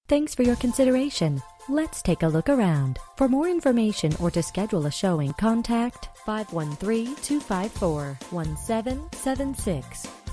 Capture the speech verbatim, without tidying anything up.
Thanks for your consideration. Let's take a look around. For more information or to schedule a showing, contact five one three, two five four, one seven seven six.